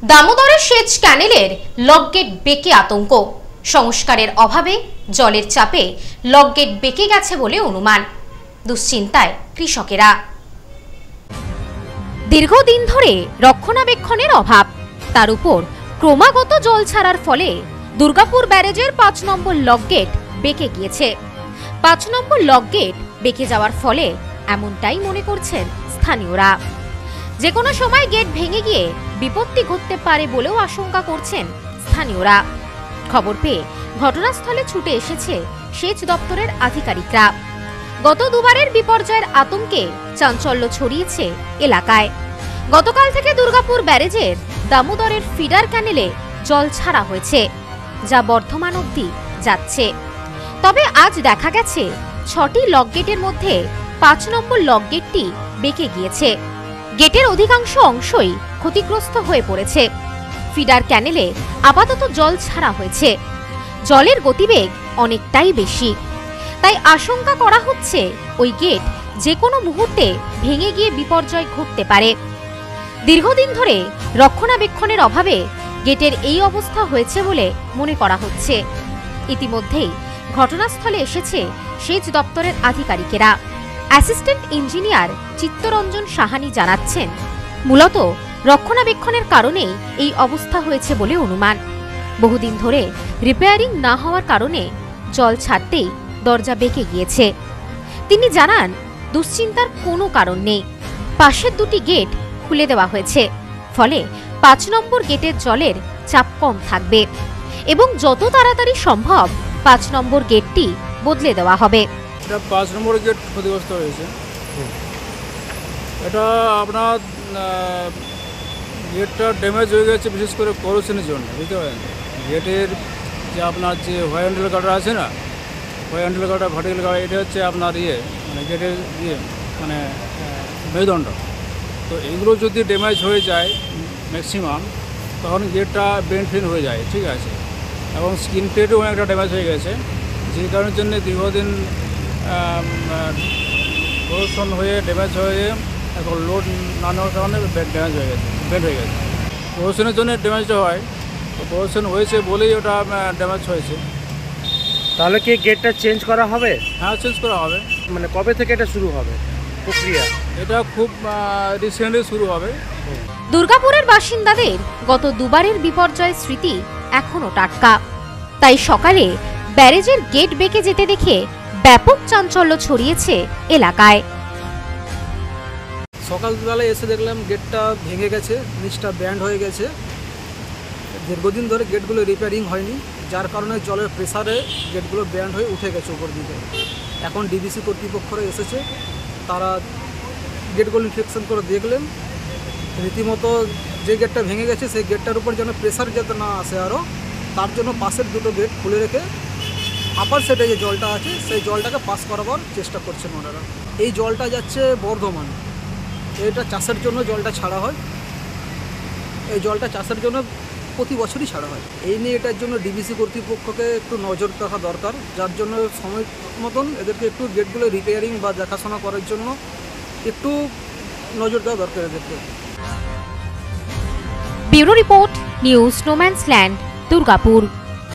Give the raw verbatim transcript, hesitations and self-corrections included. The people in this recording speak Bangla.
দামোদরের সেচ ক্যানেলের লকগেট বেঁকে আতঙ্ক। সংস্কারের অভাবে জলের চাপে লকগেট বেঁকে গেছে বলে অনুমান। দুশ্চিন্তায় কৃষকেরা। দীর্ঘদিন ধরে রক্ষণাবেক্ষণের অভাব, তার উপর ক্রমাগত জল ছাড়ার ফলে দুর্গাপুর ব্যারেজের পাঁচ নম্বর লকগেট বেঁকে গিয়েছে। পাঁচ নম্বর লকগেট বেঁকে যাওয়ার ফলে এমনটাই মনে করছেন স্থানীয়রা। যে কোনো সময় গেট ভেঙে গিয়ে বিপত্তি ঘটতে পারে বলেও আশঙ্কা করছেন স্থানীয়রা। খবর পেয়ে ঘটনাস্থলে ছুটে এসেছে সেচ দপ্তরের আধিকারিকরা। গত দুবারের বিপর্যয়ের আতঙ্কে চাঞ্চল্য ছড়িয়েছে এলাকায়। গতকাল থেকে দুর্গাপুর ব্যারেজের দামোদরের ফিডার ক্যানেলে জল ছাড়া হয়েছে, যা বর্ধমান অবধি যাচ্ছে। তবে আজ দেখা গেছে ছটি লকগেটের মধ্যে পাঁচ নম্বর লকগেটটি বেঁকে গিয়েছে। গেটের অধিকাংশ অংশই ক্ষতিগ্রস্ত হয়ে পড়েছে। ফিডার ক্যানেলে আপাতত জল ছাড়া হয়েছে। জলের গতিবেগ অনেকটাই বেশি, তাই আশঙ্কা করা হচ্ছে ওই গেট যে কোনো মুহূর্তে ভেঙে গিয়ে বিপর্যয় ঘটতে পারে। দীর্ঘদিন ধরে রক্ষণাবেক্ষণের অভাবে গেটের এই অবস্থা হয়েছে বলে মনে করা হচ্ছে। ইতিমধ্যেই ঘটনাস্থলে এসেছে সেচ দপ্তরের আধিকারিকেরা। অ্যাসিস্ট্যান্ট ইঞ্জিনিয়ার চিত্তরঞ্জন সাহানি জানাচ্ছেন, মূলত রক্ষণাবেক্ষণের কারণেই এই অবস্থা হয়েছে বলে অনুমান। বহুদিন ধরে রিপেয়ারিং না হওয়ার কারণে জল ছাড়তেই দরজা বেঁকে গিয়েছে। তিনি জানান, দুশ্চিন্তার কোনো কারণ নেই। পাশের দুটি গেট খুলে দেওয়া হয়েছে, ফলে পাঁচ নম্বর গেটের জলের চাপ কম থাকবে এবং যত তাড়াতাড়ি সম্ভব পাঁচ নম্বর গেটটি বদলে দেওয়া হবে। এটা পাঁচ নম্বর গেট ক্ষতিগ্রস্ত হয়েছে। এটা আপনার গেটটা ড্যামেজ হয়ে গেছে, বিশেষ করে করোশনের জন্য, বুঝতে পারেন। গেটের যে আপনার যে হোয়াই হ্যান্ডেল গার্ডার আছে না, why handle girder vertical girder, এটা হচ্ছে আপনার ইয়ে মানে গেটের ইয়ে মানে মেরুদণ্ড। তো এগুলো যদি ড্যামেজ হয়ে যায় ম্যাক্সিমাম, তখন গেটটা বেন্ড ফেন হয়ে যায়, ঠিক আছে। এবং স্ক্রিন প্লেটও অনেকটা ড্যামেজ হয়ে গেছে, যে কারণের জন্য দীর্ঘদিন করোশন হয়ে ড্যামেজ হয়ে এখন লোড না নেওয়ার কারণে ড্যামেজ হয়ে গেছে, বেন্ড হয়ে গেছে। করোশনের জন্য ড্যামেজটা হয়, তো করোশন হয়েছে বলেই ওটা ড্যামেজ হয়েছে। তাহলে কি গেটটা চেঞ্জ করা হবে? হ্যাঁ, চেঞ্জ করা হবে। মানে কবে থেকে এটা শুরু হবে প্রক্রিয়া? এটা খুব রিসেন্টলি শুরু হবে। দুর্গাপুরের বাসিন্দাদের গত দুবারের বিপর্যয়ের স্মৃতি এখনো টাটকা, তাই সকালে ব্যারেজের গেট বেঁকে যেতে দেখে ব্যাপক চাঞ্চল্য ছড়িয়েছে এলাকায়। সকালবেলায় এসে দেখলাম গেটটা ভেঙে গেছে, নিচটা ব্যান্ড হয়ে গেছে। দীর্ঘদিন ধরে গেটগুলো রিপেয়ারিং হয়নি, যার কারণে জলের প্রেসারে গেটগুলো ব্যান্ড হয়ে উঠে গেছে উপর দিকে। এখন ডিবিসি কর্তৃপক্ষরা এসেছে, তারা গেটগুলো ইনফেকশন করে দেখলেন। রীতিমতো যে গেটটা ভেঙে গেছে সেই গেটটার উপর যেন প্রেসার যাতে না আসে আরও, তার জন্য পাশের দুটো গেট খুলে রেখে আপার সেটে যে জলটা আছে সেই জলটাকে পাস করাবার চেষ্টা করছেন ওনারা। এই জলটা যাচ্ছে বর্ধমান, এটা চাষের জন্য জলটা ছাড়া হয়। এই জলটা চাষের জন্য প্রতি বছরই ছাড়া হয়। এই নিয়ে এটার জন্য ডিবিসি কর্তৃপক্ষকে একটু নজর রাখা দরকার, যার জন্য সময় মতন এদেরকে একটু গেটগুলো রিপেয়ারিং বা দেখাশোনা করার জন্য একটু নজর দেওয়া দরকার এদেরকে। Bureau report, news no man's land, Durgapur.